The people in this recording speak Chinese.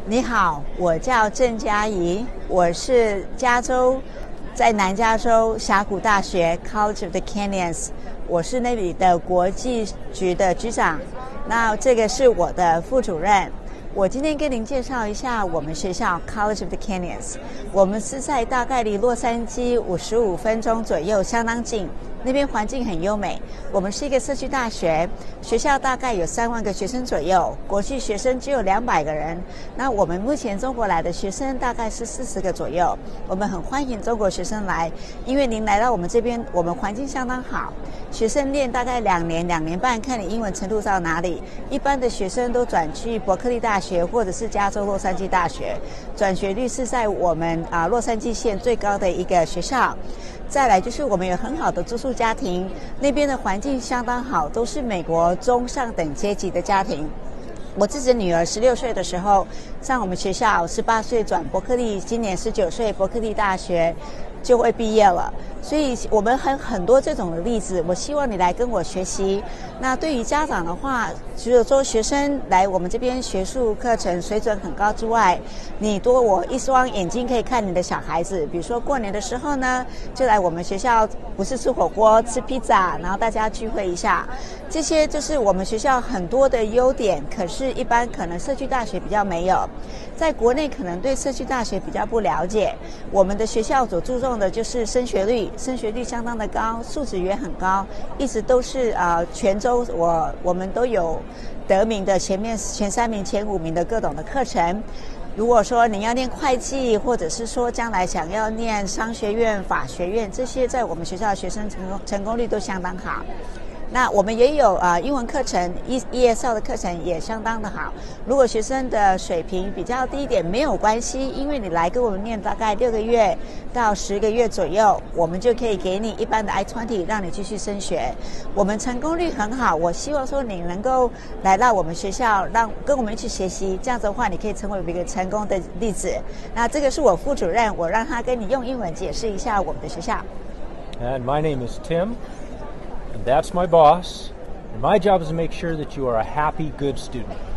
你好，我叫郑嘉怡，我是加州，在南加州峡谷大学 College of the Canyons， 我是那里的国际局的局长。那这个是我的副主任。我今天跟您介绍一下我们学校 College of the Canyons， 我们是在大概离洛杉矶55分钟左右，相当近。那边环境很优美。我们是一个社区大学，学校大概有3万个学生左右，国际学生只有200个人。那我们目前中国来的学生大概是40个左右。我们很欢迎中国学生来，因为您来到我们这边，我们环境相当好。学生练大概2年、2年半，看你英文程度到哪里。一般的学生都转去伯克利大学或者是加州洛杉矶大学，转学率是在我们洛杉矶县最高的一个学校。再来就是我们有很好的住宿家庭，那边的环境相当好，都是美国中上等阶级的家庭。我自己的女儿16岁的时候上我们学校，18岁转伯克利，今年19岁伯克利大学就会毕业了。所以我们很多这种的例子，我希望你来跟我学习。那对于家长的话，除了说学生来我们这边学术课程水准很高之外，你多我一双眼睛可以看你的小孩子。比如说过年的时候呢，就来我们学校，不是吃火锅吃披萨，然后大家聚会一下，这些就是我们学校很多的优点。可是一般可能社区大学比较没有，在国内可能对社区大学比较不了解。我们的学校所注重的就是升学率相当的高，素质也很高，一直都是全州我们都有得名的前3名、前5名的各种的课程。如果说你要念会计，或者是说将来想要念商学院、法学院，这些在我们学校的学生成功率都相当好。那我们也有英文课程，ESL 的课程也相当的好。如果学生的水平比较低一点没有关系，因为你来跟我们念大概6个月到10个月左右，我们就可以给你一般的 I-20， 让你继续升学。我们成功率很好，我希望说你能够来到我们学校，跟我们一起学习，这样子的话你可以成为一个成功的例子。那这个是我副主任，我让他跟你用英文解释一下我们的学校。 And my name is Tim.And that's my boss. And my job is to make sure that you are a happy, good student.